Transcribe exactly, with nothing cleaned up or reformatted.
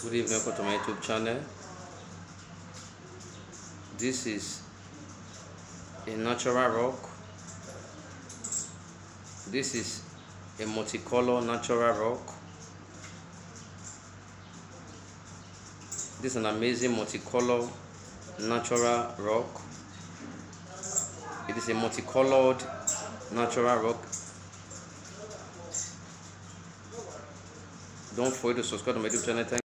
Good evening, welcome to my YouTube channel. This is a natural rock. This is a multicolor natural rock. This is an amazing multicolor natural rock. It is a multicolored natural rock. Don't forget to subscribe to my YouTube channel. Thank